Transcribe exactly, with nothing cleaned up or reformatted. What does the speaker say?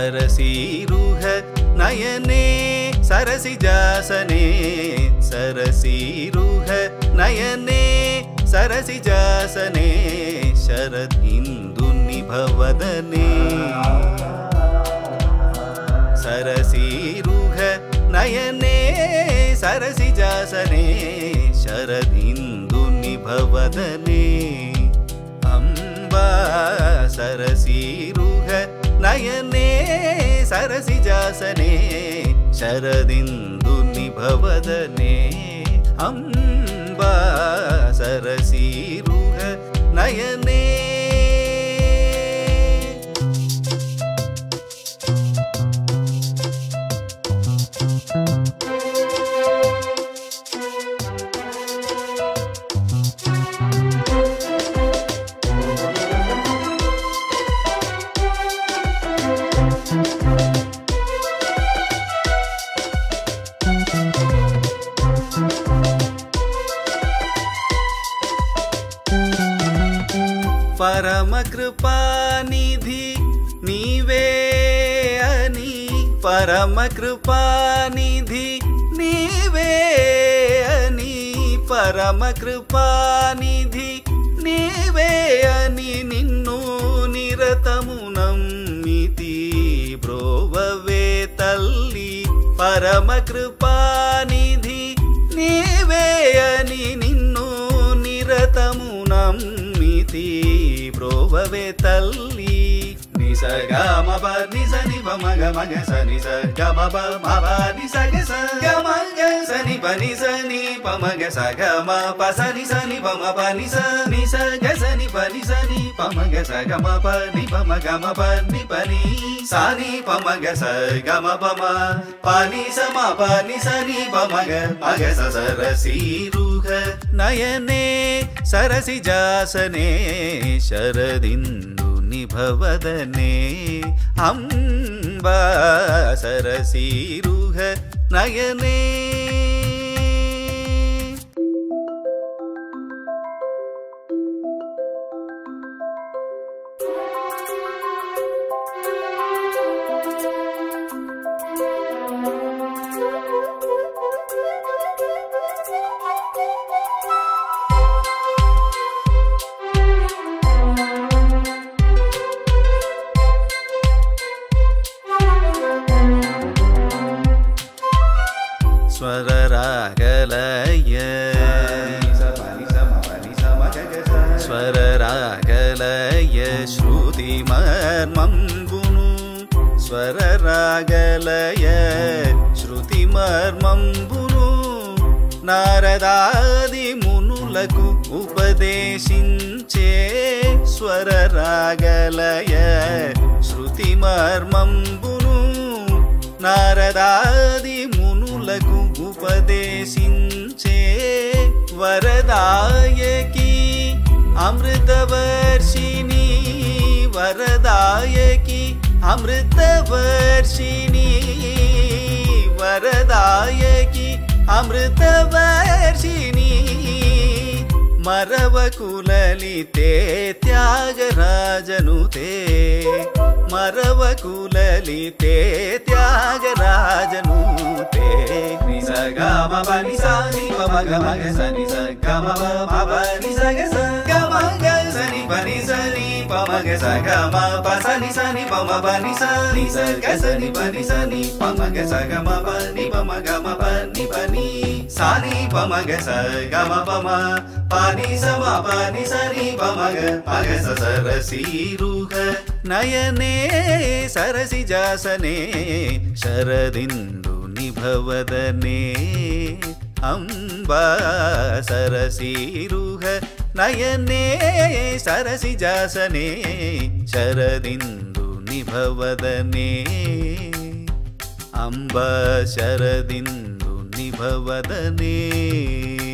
सरसीरुह नयने सरसिजासने सरसीरुह नयने सरसिजासने शरदिन्दुनिभवदने सरसीरुह नयने सरसिजासने शरदिन्दुनिभवदने अम्बा सरसीरुह नयने सरसिजासने शरदिन्दुनिभवदने अम्बा सरसीरुह नयने परम कृपानिधि नीवे अनि परम कृपानिधि नीवे अनि परम कृपानिधि नीवे अनि निन्नु निरतमु नम्मिति ब्रोववे तल्ली परम कृपानिधि नीवे अनि निन्नु निरतमु नम्मिति ब्रोववे तल्ली निस ग म प नि स नि प म ग म ग स नि स ग म प म प नि स ग स ग म ग स नि प नि स नि प म ग स ग म प स नि स नि प म प नि स नि स ग स नि प नि स नि प म ग स ग म प नि प म ग म प नि प नि सा नि प म ग स ग म प म प नि स म प नि स नि प म ग म ग स सरसीरुह नयने सरसिजासने शरदिन्दुनिभवदने अम्बा सरसीरुह नयने स्वर रागलय स्वर रागलय श्रुति मर्मंबुनु स्वर रागलय श्रुति मर्मंबुनु नारदादि मुनुలకు ఉపదేశించే స్వర రాగలయ శృతి మర్మంబును నారదాది మునులకు ఉపదేశించే వరదాయకి అమృతవర్షిణి వరదాయకి అమృతవర్షిణి వరదాయకి అమృతవర్షిణి మరవకులలితే త్యాగరాజనుతే మరవకులలితే త్యాగరాజనుతే ని స గ మ ప ని స ని ప మ గ మ గ స ని స గ మ ప మ ప ని స గ స గ మ గ స ని ప ని స ని ప మ గ స గ మ ప స ని స ని ప మ ప ని స ని స గ స ని ప ని స ని ప మ గ స గ మ ప ని ప మ గ మ ప ని ప ని సా ని ప మ గ స గ మ ప మ ప ని స మ ప ని స ని ప మ గ మ గ స सरसीरुह नयने सरसिजासने शरदिन्दुनिभवदने अम्बा सरसीरुह नयने सरसिजासने शरदिन्दुनिभवदने अम्बा शरदिन्दुनिभवदने